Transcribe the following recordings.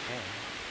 can.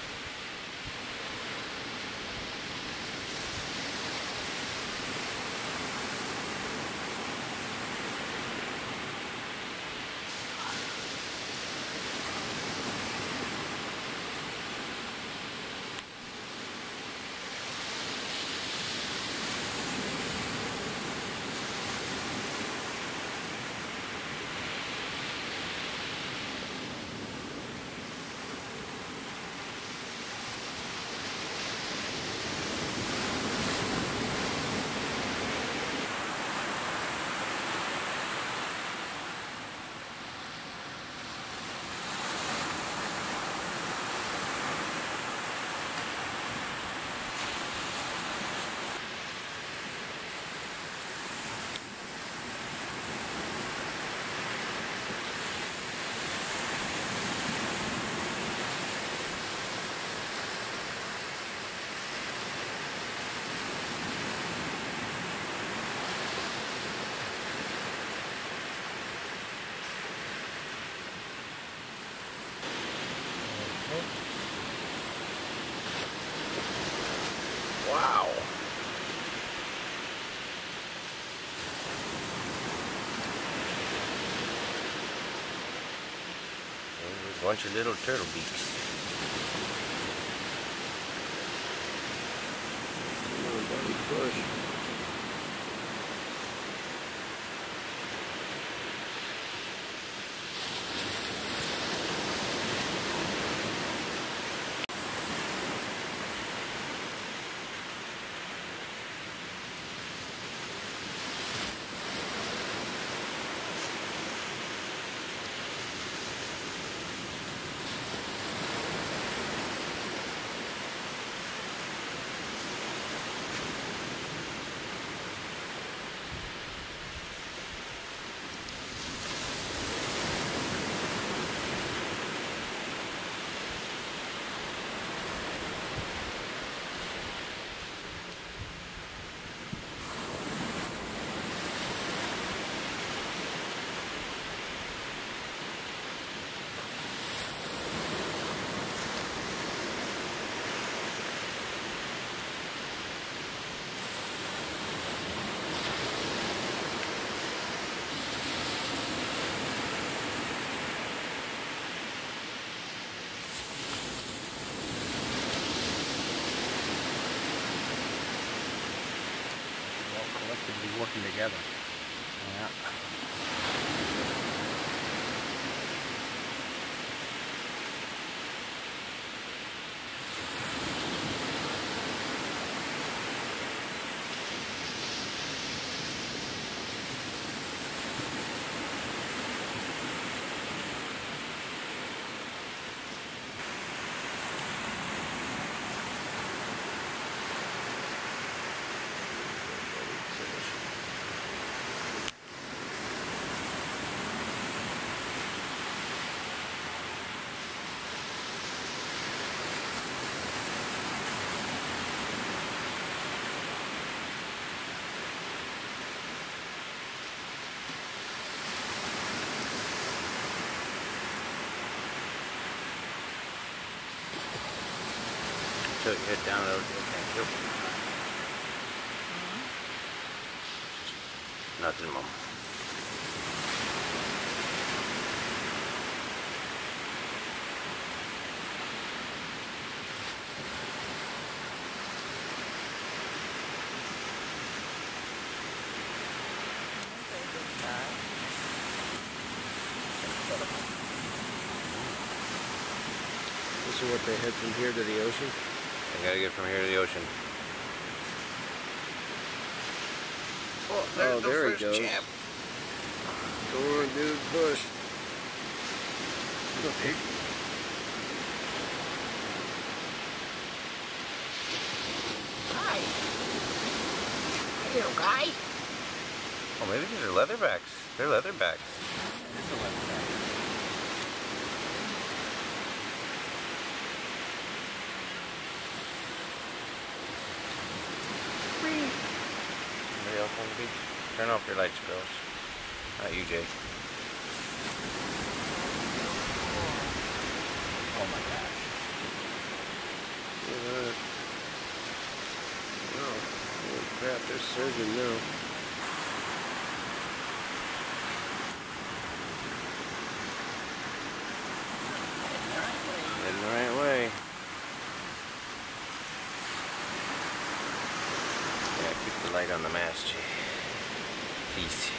Wow. There's a bunch of little turtle beaks. Push. Collectively working together. Yeah. Tilt your head down a little bit. Thank you. Nothing, Mom. This is what they head from here to the ocean? They gotta get from here to the ocean. Oh, there he goes. Champ. Go on, dude, push. Little pig. Hi. Hey, little guy. Oh, maybe these are leatherbacks. They're leatherbacks. It's a leatherback. Anybody else on the beach? Turn off your lights, girls. Not you, Jake. Oh my gosh. They're surging now. Heading the right way. Yeah, keep the light on the mast, please.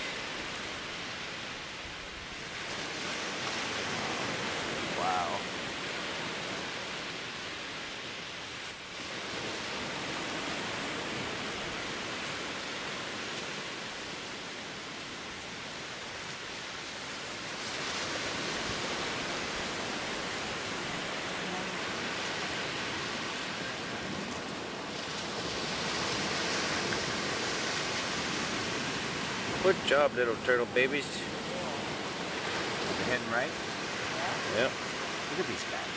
Wow. Good job, little turtle babies. You're heading right? Yep. Look at these guys.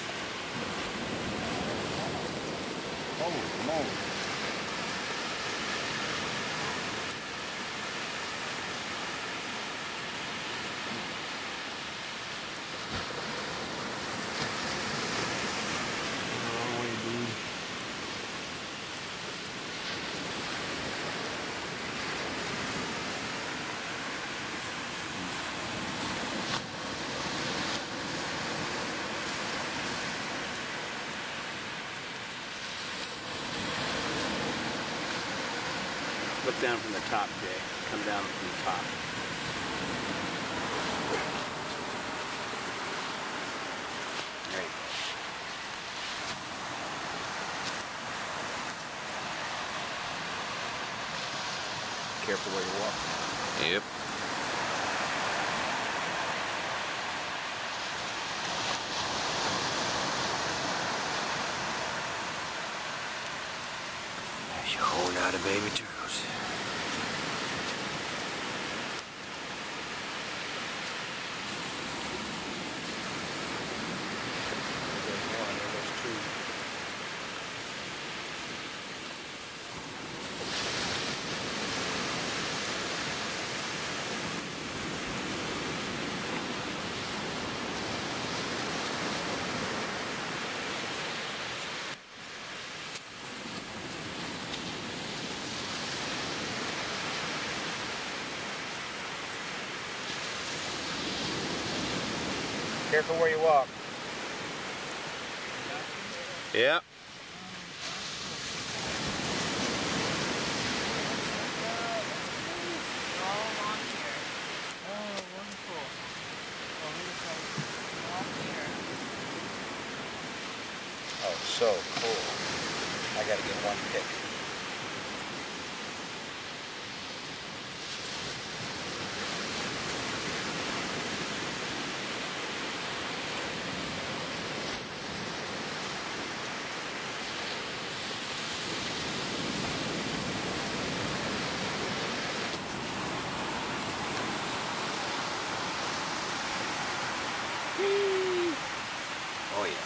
Holy moly. Look down from the top, Jay. Come down from the top. There you go. Careful where you walk. Yep. There's your whole lot of baby turtles. Careful where you walk. Yeah. Oh, so cool. I gotta get one pick. Oh yeah.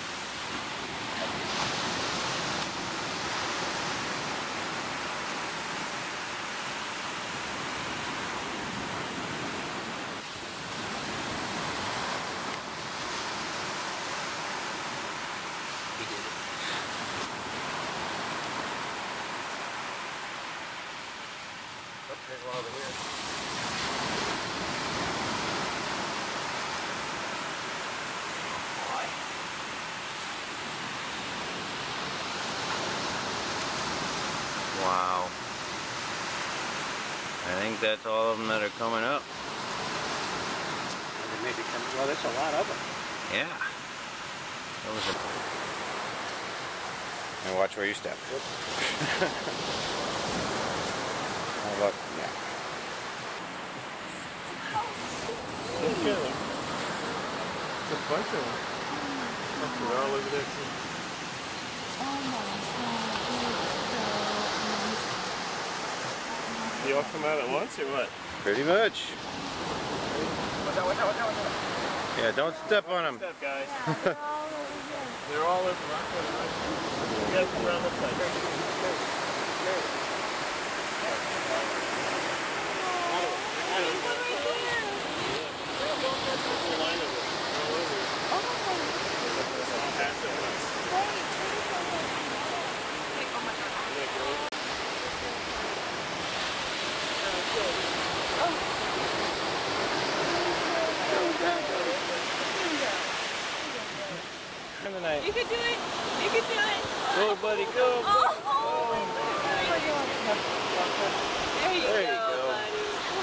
He did it. Oh, there's one over here. Wow. I think that's all of them that are coming up. And maybe come, well, there's a lot of them. Yeah. Those are... And watch where you step. Oh, look. Yeah. It's a bunch of them. They're all over there too. They all come out at once or what? Pretty much. Watch out. Yeah, don't step on them. Step, guys. They're all over the rock. You gotta come around this side. Tonight. You can do it. You can do it. Go, buddy, go. Oh, there you There you go, go. buddy.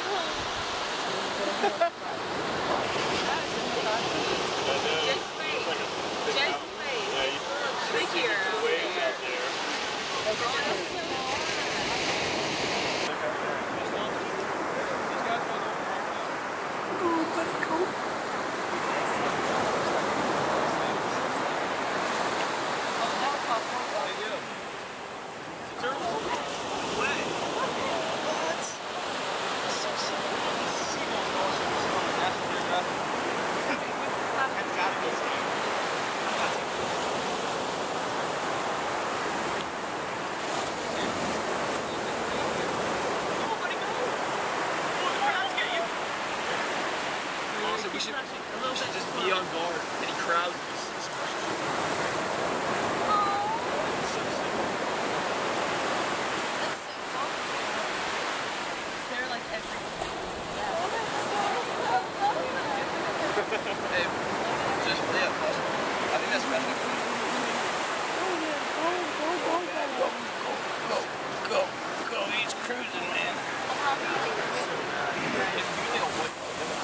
Just wait. Just wait. It's a little trickier out there. We should just be on guard. Any crowds. They're like every. Hey, just yeah, I think that's better. Go, he's cruising, man. It's usually a wood.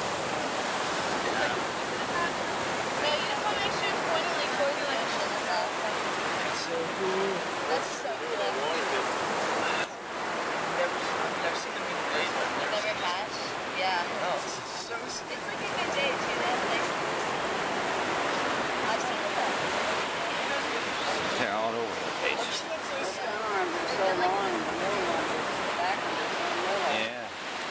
That's so cool. That's so cool. I've seen them in the days, but I've never Never seen this. catch? Yeah. Oh, this is so sick. It's like a good day too. They have nice things. I've seen them. They're all over the place. So long. Yeah.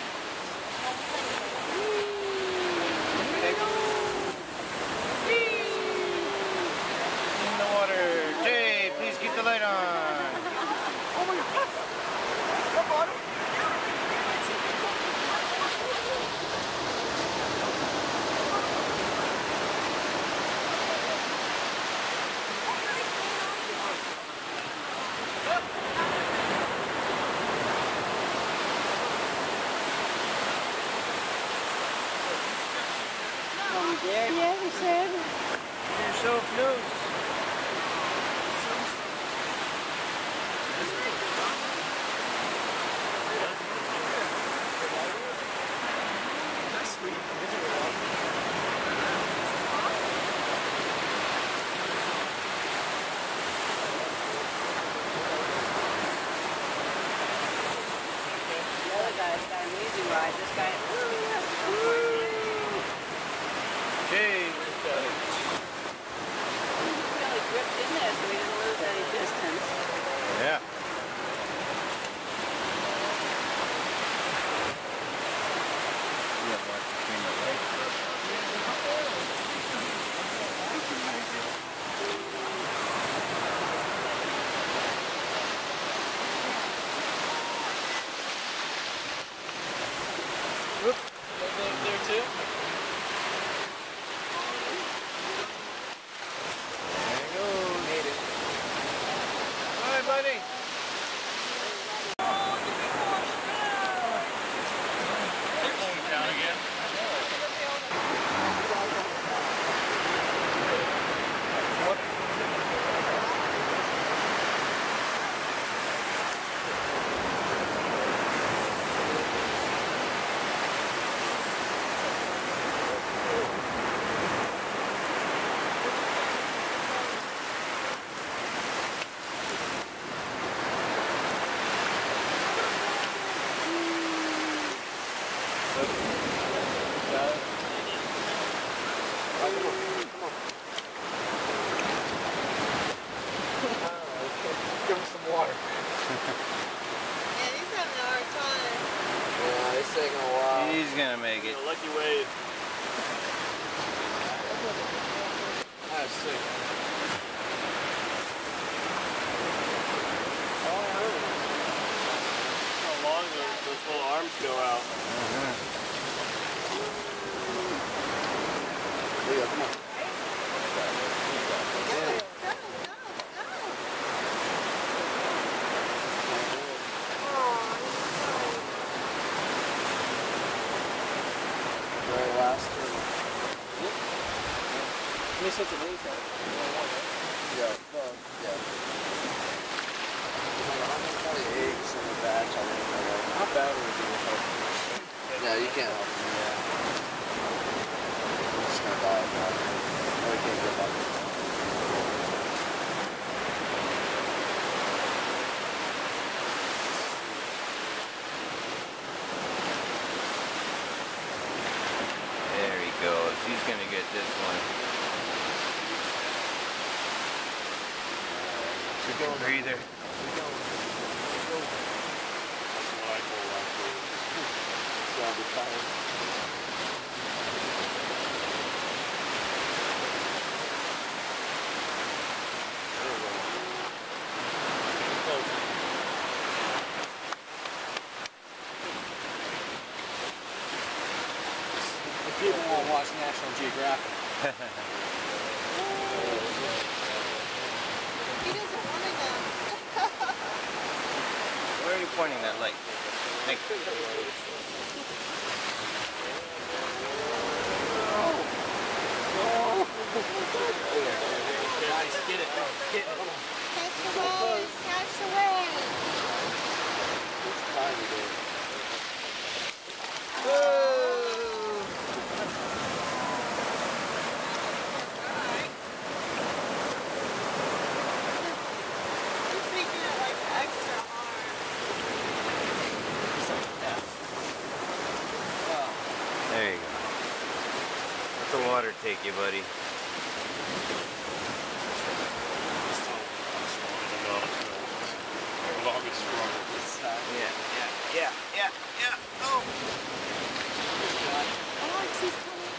In the water. Jay, please keep the light on. There, yeah, he said. Yourself loose. The other guy's got an easy ride. This guy. Jay. Really gripped in there so he didn't lose any distance. Yeah. sets of eggs out. Yeah, well, yeah. How many eggs in the batch? I think. How bad would it be? Yeah, you can't help them. Yeah. I'm just gonna die now. I can't get back. There he goes. He's gonna get this one. Took a breather. People won't watch National Geographic. He doesn't want to go. Where are you pointing that light? Like, Nice, get it. Get it. Catch the waves, catch the waves. He's making it like extra hard. there you go. Let the water take you, buddy. Yeah. Oh! Alex, he's coming.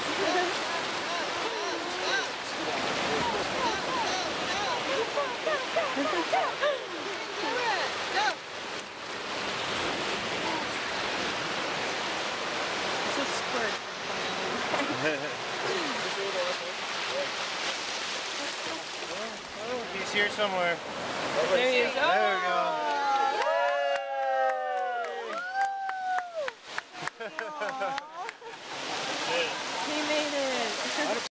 Go. It's a squirt. He's here somewhere. There he is. There we go.